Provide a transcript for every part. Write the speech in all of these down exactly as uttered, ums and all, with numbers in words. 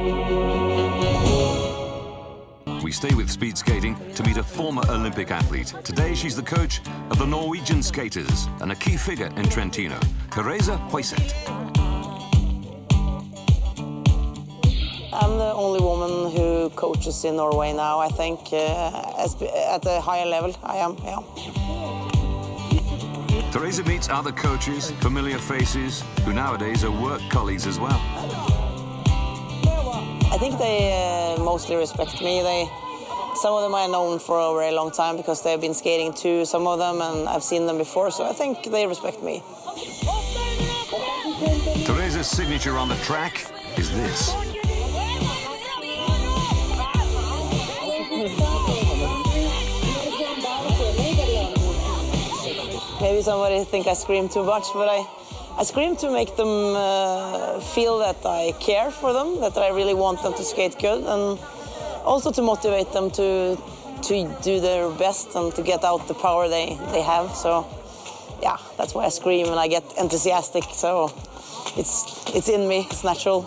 We stay with speed skating to meet a former Olympic athlete. Today, she's the coach of the Norwegian skaters and a key figure in Trentino, Therese Høiseth. I'm the only woman who coaches in Norway now, I think, uh, as, at a higher level. I am, yeah. Therese meets other coaches, familiar faces, who nowadays are work colleagues as well. I think they uh, mostly respect me. They, some of them I've known for a very long time because they've been skating too, some of them, and I've seen them before, so I think they respect me. Therese's signature on the track is this. Maybe somebody think I scream too much, but I, I scream to make them uh, feel that I care for them, that I really want them to skate good, and also to motivate them to, to do their best and to get out the power they, they have. So, yeah, that's why I scream and I get enthusiastic. So it's, it's in me, it's natural.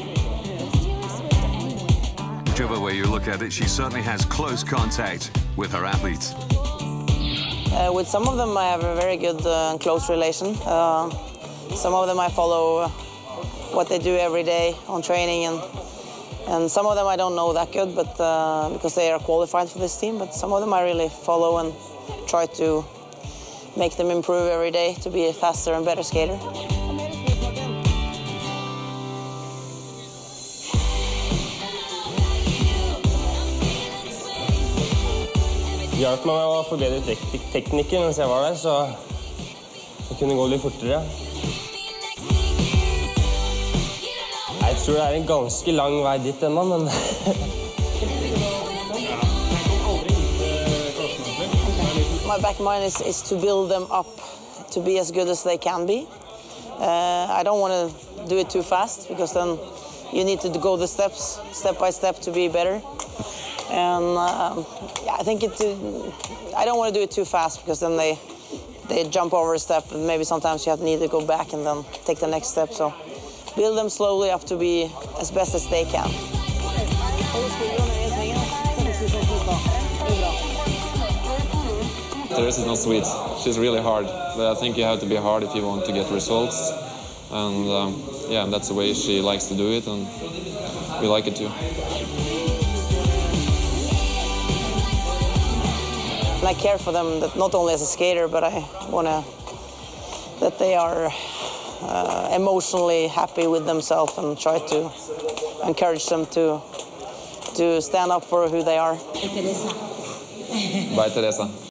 Whichever way you look at it, she certainly has close contact with her athletes. Uh, with some of them I have a very good uh, and close relation. Uh, some of them I follow what they do every day on training, and, and some of them I don't know that good, but uh, because they are qualified for this team, but some of them I really follow and try to make them improve every day to be a faster and better skater. Det hjalp meg å forbedre tek teknikken mens jeg var der, så det kunne gå litt fortere. Jeg tror det er en ganske lang vei dit ennå, men... My back mind is, is to build them up to be as good as they can be. Uh, I don't want to do it too fast, because then you need to go the steps, step by step, to be better. And uh, yeah, I think it. I don't want to do it too fast, because then they they jump over a step, and maybe sometimes you have to need to go back and then take the next step. So build them slowly up to be as best as they can. Therese is not sweet. She's really hard, but I think you have to be hard if you want to get results. And um, yeah, that's the way she likes to do it, and we like it too. I care for them, that not only as a skater, but I want to that they are uh, emotionally happy with themselves, and try to encourage them to to stand up for who they are. Bye, Teresa.